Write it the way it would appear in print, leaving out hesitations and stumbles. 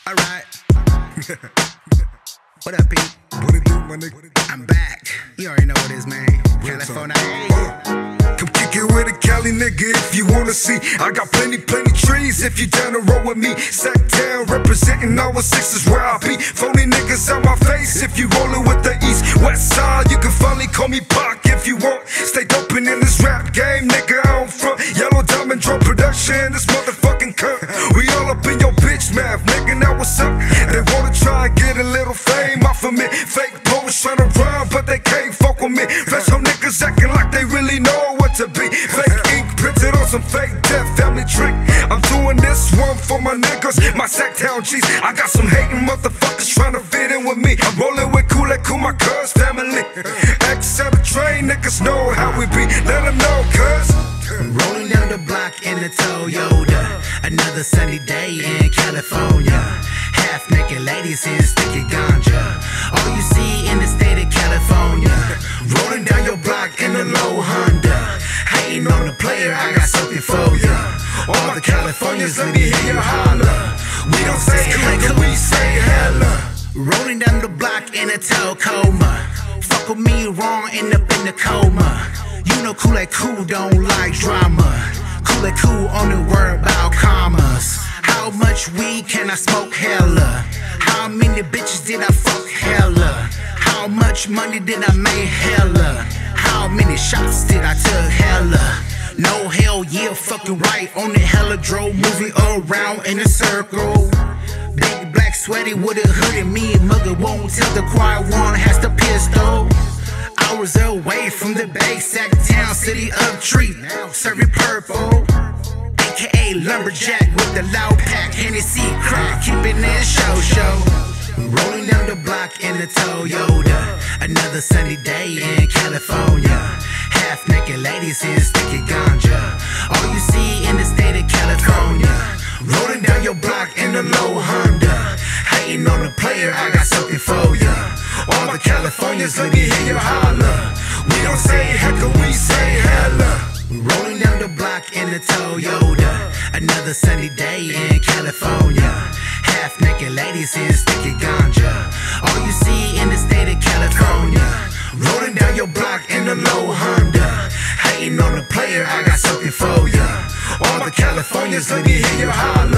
Alright. What up, Pete? What it do, my nigga? I'm back. You already know what it is, man. California. Come kick it with a Cali nigga if you wanna see. I got plenty trees if you down the road with me. Sacktown representing our sixes where I be. Phony niggas on my face if you rollin' with the east. West side, you can finally call me Pac if you want. Stay doping in this rap game, nigga, I don't front. Yellow Diamond Drum Production, this motherfucking cut. We all up in your bitch mouth, nigga, now what's up? They wanna try and get a little fame off of me. Fake poets tryna rhyme, but they can't fuck with me. Fresh home niggas acting like they really know what to be. Fake ink printed on some fake death family trick. I'm doing this one for my niggas, my Sacktown G's. I got some hating motherfuckers tryna fit in with me. I'm rolling with Cool, my cuz family. X out the train, niggas know how we be. Let them know, cuz. Rolling down the block in a Toyota. Another sunny day in California. Half naked ladies in sticky ganja. All you see in the state of California. Rolling down your block in a low Honda. Hating on the player, I got something for ya. All the Californians, let me hear you holler. We don't say hella, we say hella. Rolling down the block in a Tacoma. Fuck with me wrong, end up in the coma. You know Cool don't like drama. Cool only worry about commas. How much weed can I smoke? Hella. How many bitches did I fuck? Hella. How much money did I make? Hella. How many shots did I took? Hella. No, hell yeah, fucking right on the hella drove, moving around in a circle. Big black sweaty with a hoodie, me and mugger won't tell the quiet one has the pistol. Hours away from the Bay, Sacktown, city of tree, serving purple. AKA lumberjack with the loud pack, Hennessy crack, keeping it show. Rolling down the block in a Toyota. Another sunny day in California. Half naked ladies in sticky ganja. All you see in the state of California. Rolling down your block in a low Honda. Hating on the player, I got something for ya. All the Californians, let me hear you holler. We don't say hecka, we say hella. Rolling down the block in a Toyota. Another sunny day in California. Half naked ladies in sticky ganja. All you see in the state of California. Rolling down your block in a low Honda. Hating on the player, I got something for ya. All the Californians, let me hear you holler.